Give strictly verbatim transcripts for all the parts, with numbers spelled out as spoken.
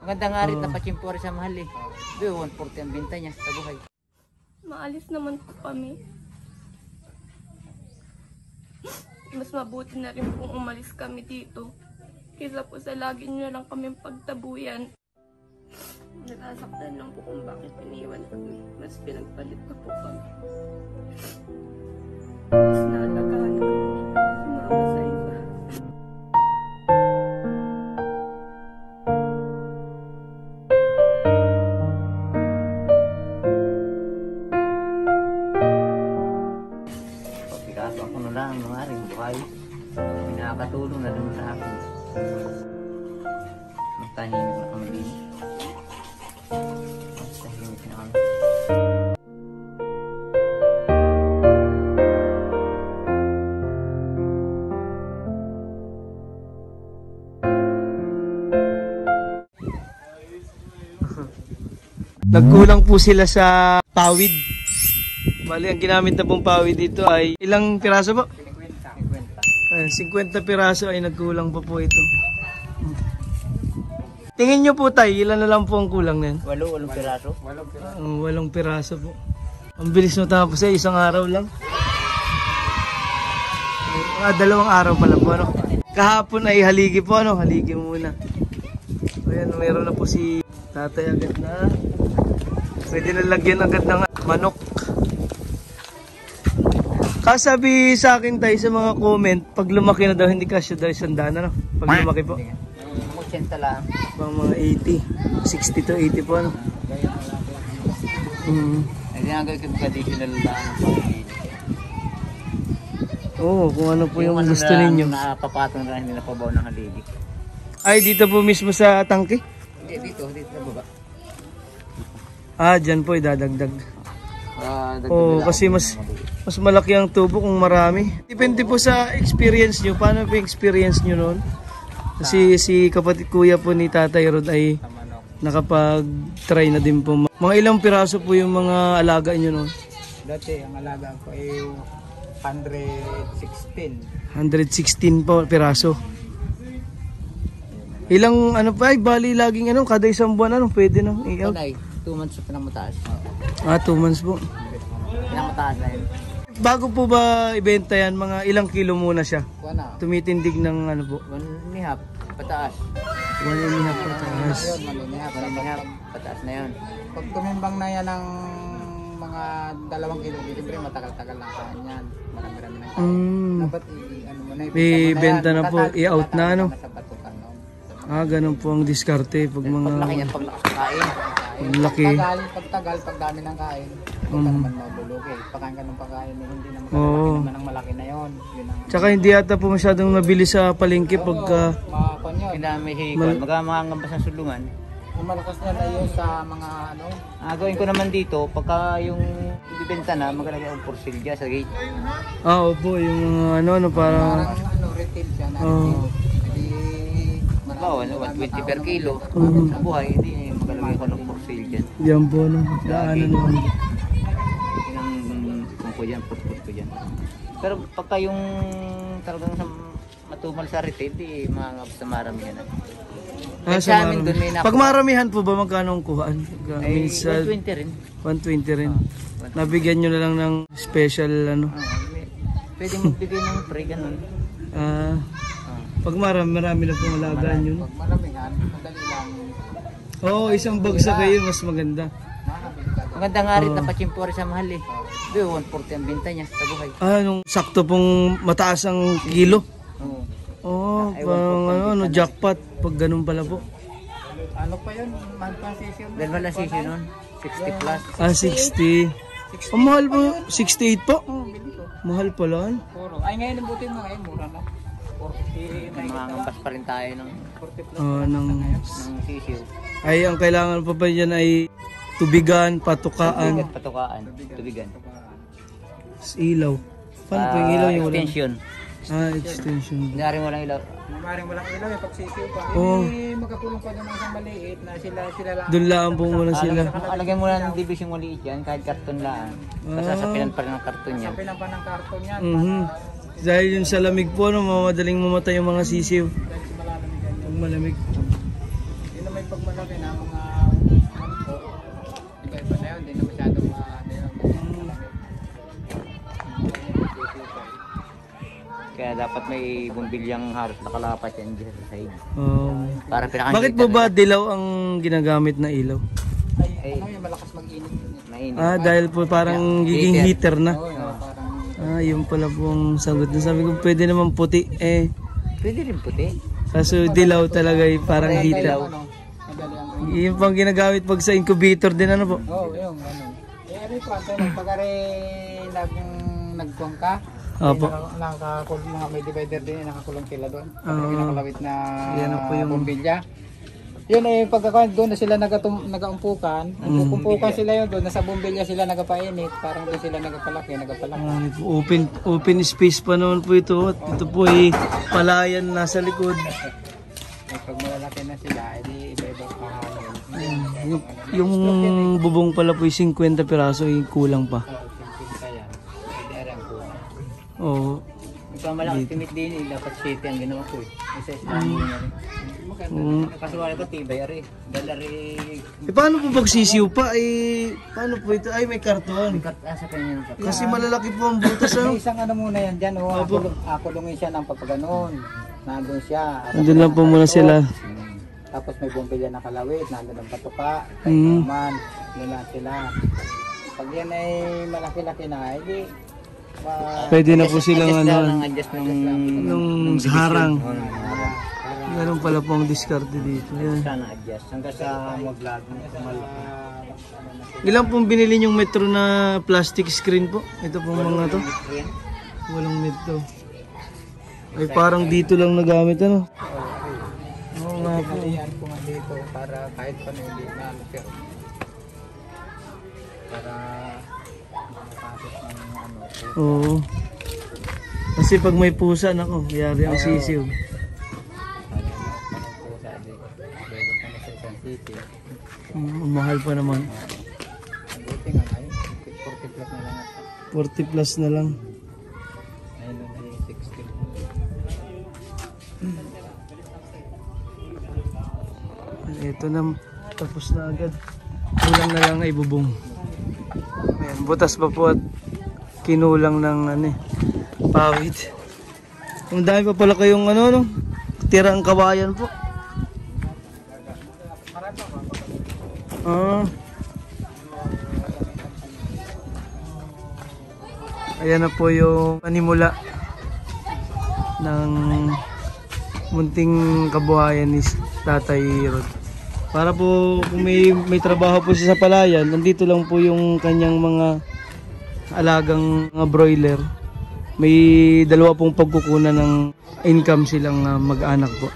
Maganda nga rin, uh, napachimpo rin sa mahal eh. one forty ang benta niya sa buhay. Maalis naman po kami. Mas mabuti na rin kung umalis kami dito. Kaysa po sa lagi nyo lang kami pagtabuyan. Nasasaktan lang po kung bakit iniwan kami. Mas pinagpalit pa po kami. Mas naalagaan kami. Sumama sa iba. Pagkikaso ako na lang, mga rin buhay. May nakakatulong na naman sa akin. Magtahimik na kami din. Magtahimik na kami. Nagkulang po sila sa pawid. Bali, ang ginamit na pong pawid dito ay ilang piraso po? fifty piraso ay nagkulang pa po ito. Tingin nyo po tayo, ilan na lang po ang kulang na yan? Walo, walong piraso? Walong piraso. Uh, walong piraso po. Ang bilis matapos eh, isang araw lang. Ah, dalawang araw pala po, ano? Kahapon ay haligi po, ano? Haligi muna. Ayan, mayroon na po si tatay agad na. Pwede na lagyan agad ng manok. Kasabi sa akin tayo sa mga comment, pag lumaki na daw, hindi kasya daw isang daan, ano? Pag lumaki po. eighty lang. Pang mga eighty. sixty to eighty po, ano? Mm. Ay, ginagawin ko traditional lang. Oo, kung ano po yung, yung gusto ano ninyo. Napapatong na hindi napabaw ng haligi. Ay, dito po mismo sa tangke? Hindi, dito. Dito na baba. Ah, dyan po idadagdag. Ah, Oo, kasi mas mas malaki ang tubo kung marami. Depende po sa experience nyo. Paano po yung experience nyo noon? Kasi si kapatid kuya po ni Tatay Rod ay nakapag-try na din po. Mga ilang piraso po yung mga alaga nyo noon? Dati ang alaga ko ay one sixteen. one sixteen po piraso. Ilang ano pa ay bali laging ano kada isang buwan ano pwede na i-out. two months pa nang mataas. Ah, two months po. Pinamataas na yun. Bago po ba ibenta yan, mga ilang kilo muna siya? Wala. Tumitindig ng ano po? One and a half, pataas. One and a half pataas. One and a half, pataas na yun. Pag tumimbang na yan ng mga dalawang kilo, siyempre matagal-tagal lang kain yan. Marami-rami ng kain. Mm. Dapat i-ano mo na, ibenta na po, i-out na ano? Sa batukan, no? Ah, ganun po ang diskarte pag mga... Paglaki yan, paglakas ng kain. Paglaki. Pagtagal, pagtagal, pag dami ng kain, huwag ka Mm. naman mabulugi. Pagkain ka ng pagkain, hindi naman Oo. kalaki naman ang malaki na yun. Yun ang... Tsaka hindi ata po masyadong mabili sa palengke pagka... Makakon yun. Kinami hikon, magkakangambas ng sulungan. Yung malakas niya na yun sa mga ano, Ah, gawin ko naman dito, pagka yung ibibenta na, maglalagay ang porsilya sa gate. Ah, opo, yung mga ano, ano parang... parang ano, retail siya na Oo. retail. Hindi, Bawal, one twenty per kilo. Mm. Sa buhay, hindi maglalagay ko ng porsilya. Yan po, no? Daanan naman. Yun ang kung ko dyan, put-put ko dyan. Pero pagka yung talagang sa matumal sa retail, di mga sa maramihan na. Ah, Sa sa amin marami. dun may nakuha. Pag maramihan po ba magkano ang kuhaan? Pagka Ay, minsan, one twenty rin. one twenty rin. Nabigyan nyo na lang ng special ano. Ah, may- pwede magbigay ng free, ganun. Ah, Ah. pag marami, marami na pong alagaan yun. pag maramihan, madali lang. Oo, oh, isang bagsa kayo, mas maganda. Nakakabili ka. Maganda nga rin, Oo. napachimpo rin sa mahal eh. Di, one forty ang benta niya sa buhay. Ah, nung sakto pong mataas ang kilo. Oo. Oo, oh, Ay, parang one forty ano, ano, jackpot. Pag ganun pala po. Ano pa yun? Mahal pa ang sisyo. Dahil wala sisi nun, sixty plus. Ah, sixty. Ang mahal po, sixty-eight po. Oo, bili ko. Mahal pala. Puro. Ay, ngayon ang buti mo ngayon, mura na. forty, Mga ngampas pa rin tayo ng, forty plus. Oh, ng, ng sisiw. ay, ang kailangan pa pa dyan ay tubigan, patukaan, Patukaan, tubigan. ilaw. Paano po yung ilaw yung walang? Extension. Ah, extension. Hindi rin walang ilaw. Maring walang ilaw yung pagsisiw pa. Oo. Hindi magkakulong pa ng isang maliit na sila sila lang. Doon lang po muna sila. Alagyan mo lang ng division maliit yan, kahit karton lang. Tapos Ah. sasapinan pa rin ng karton yan. Sabi lang pa ng karton yan. Mhm. Dahil yun sa lamig po, no, mamadaling mamatay yung mga sisiw. Dahil sa malalamig yan. Pag malamig. Yun na may pagmalaki siyempre na mga ano po, iba-iba na yun, hindi na masyadong uh, hindi na Kaya dapat may bumbilyang halos nakalapat yan dyan sa side. Um, Para pinaka bakit po ba dilaw ang ginagamit na ilaw? ay, ano yung malakas mag-init. mainit? Ah, dahil po parang giging heater na. Oo, oh, parang Ah, yun pala pong sagot na sabi ko, pwede naman puti eh. Pwede rin puti. Kaso dilaw talaga eh, parang kaya heater. ano, madali ang Yung pang ginagamit pag sa incubator din ano po? Oo, oh, yung ano. Eh, ano yung kwento, pagkari nag, nagkuang ka, Opo. eh, nakakulong na may divider din, eh, nakakulong sila doon. Ah. Pag nakalawit na Yan na po yung- bombilya. Yun eh, pagkakaroon doon na sila nagatum, nagaumpukan, Mm. nagkukumpukan sila yun doon, nasa bombilya sila nagapainit, parang doon sila nagapalaki, nagapalaki. Ah, open open space pa naman po ito. At ito po ay palayan nasa likod. Eh, pag malalaki na sila, edi iba-iba kahangin. Yung, yung bubong pala po ay fifty piraso, ay kulang pa. Oo, simple yan. Edi arang ko. Oo. Ikaw malaki timit din eh. Dapat city ang ginawa ko eh. Isa isa lang na rin. Mm. Kaso wala ko tibay ari. Dala rin. Eh, paano po pag sisiw pa? Eh, paano po ito? Ay, may karton. Kat asa kanya ng kapit. Kasi malalaki po ang butas. Ano? May isang ano muna yan dyan, oh, Opo. akulong, akulungin siya ng pagkaganon. Nandun siya. Andun lang po muna sila. Hmm. Tapos may bumbilya na kalawit, nandun ang patuka, Mm. kay naman, doon lang sila. Pag yan ay malaki-laki na, edi ma- Pwede na po silang Adjust daw ano, ng adjust ng nung harang. Oh, ng harang. Meron pala po ang diskarte dito. Yan. Sana adjust. Hanggang sa maglag ng malaki. Ilan pong binili yung metro na plastic screen po? Ito pong mga to. Ayan. Walang metro. Ay parang dito lang nagamit ano. Oo nga po. Pinalihan ko nga dito para kahit pa hindi na ano pero para makapasok ng ano. Oo. Kasi pag may pusa nako, yari ang sisiw. Mm, mahal pa naman. Buti nga ngayon, forty plus na lang ata. forty plus na lang. Ngayon ay sixty. Ito na, tapos na agad. Kulang na lang ay bubong. Ayan, butas pa po at kinulang ng ano eh, pawid. Ang dami pa pala kayong ano no, tirang kawayan po. Ah. Ayan na po yung panimula ng munting kabuhayan ni Tatay Rod. Para po kung may, may trabaho po siya sa palayan, nandito lang po yung kanyang mga alagang mga broiler. May dalawa pong pagkukunan ng income silang uh, mag-anak po.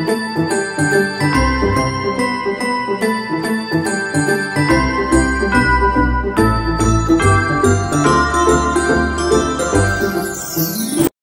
Thank you.